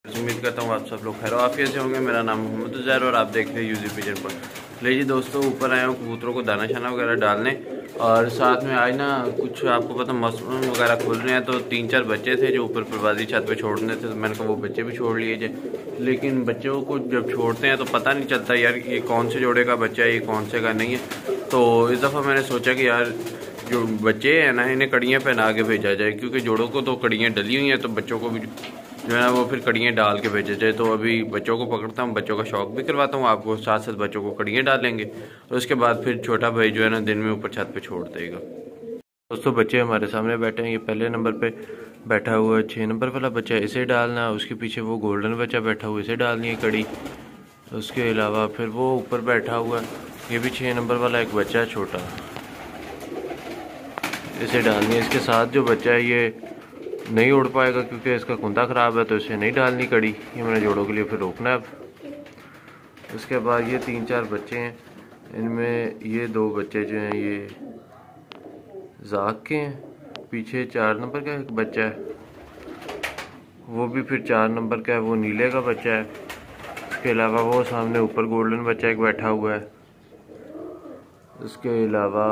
उम्मीद करता हूँ आप सब लोग खैर आफियत से होंगे। मेरा नाम मोहम्मद उज़ैर और आप देख रहे हैं यूजी पिजन पर। ले जी दोस्तों, ऊपर आया हूँ कबूतरों को दाना शाना वगैरह डालने, और साथ में आज ना कुछ आपको पता मशरूम वगैरह खुल रहे हैं, तो 3-4 बच्चे थे जो ऊपर परवाजी छत पे छोड़ने थे, तो मैंने कहा वो बच्चे भी छोड़ लिए जाए। लेकिन बच्चों को जब छोड़ते हैं तो पता नहीं चलता यार ये कौन से जोड़े का बच्चा है, ये कौन से का नहीं है। तो इस दफ़ा मैंने सोचा कि यार जो बच्चे हैं ना इन्हें कड़ियाँ पहना के भेजा जाए, क्योंकि जोड़ों को तो कड़ियाँ डली हुई हैं, तो बच्चों को भी जो है ना वो फिर कड़ियाँ डाल के भेजे जाए। तो अभी बच्चों को पकड़ता हूँ, बच्चों का शौक भी करवाता हूँ आपको, साथ साथ बच्चों को कड़ियाँ डालेंगे और उसके बाद फिर छोटा भाई जो है ना दिन में ऊपर छत पे छोड़ देगा। दोस्तों बच्चे हमारे सामने बैठे हैं, ये पहले नंबर पे बैठा हुआ है 6 नंबर वाला बच्चा, इसे डालना। उसके पीछे वो गोल्डन बच्चा बैठा हुआ, इसे डालनी है कड़ी। उसके अलावा फिर वो ऊपर बैठा हुआ है, ये भी 6 नंबर वाला एक बच्चा है छोटा, इसे डालनी है। इसके साथ जो बच्चा है ये नहीं उड़ पाएगा क्योंकि इसका कुंदा ख़राब है, तो इसे नहीं डालनी कड़ी, ये मैंने जोड़ों के लिए फिर रोकना है अब। उसके बाद ये 3-4 बच्चे हैं, इनमें ये 2 बच्चे जो हैं ये जाक के हैं, पीछे 4 नंबर का एक बच्चा है, वो भी फिर 4 नंबर का है, वो नीले का बच्चा है। उसके अलावा वो सामने ऊपर गोल्डन बच्चा एक बैठा हुआ है। उसके अलावा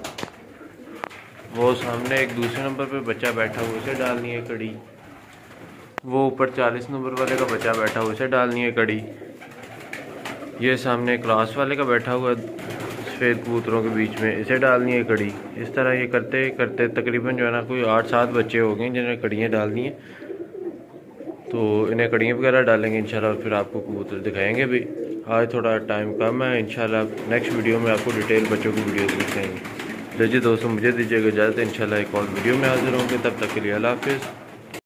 वो सामने एक दूसरे नंबर पे बच्चा बैठा हुआ, उसे डालनी है कड़ी। वो ऊपर 40 नंबर वाले का बच्चा बैठा हुआ, उसे डालनी है कड़ी। ये सामने क्लास वाले का बैठा हुआ सफ़ेद कबूतरों के बीच में, इसे डालनी है कड़ी। इस तरह ये करते करते तकरीबन जो है ना कोई 8-7 बच्चे हो गए जिन्हें कड़ियाँ डालनी है, तो इन्हें कड़ियाँ वगैरह डालेंगे इंशाल्लाह, फिर आपको कबूतर दिखाएंगे भी। आज थोड़ा टाइम कम है, इंशाल्लाह नेक्स्ट वीडियो में आपको डिटेल बच्चों की वीडियो दिखाएंगे। जी दोस्तों मुझे दीजिएगा इजाज़त, इंशाल्लाह एक और वीडियो में हाजिर होंगे, तब तक के लिए अल्लाह हाफिज़।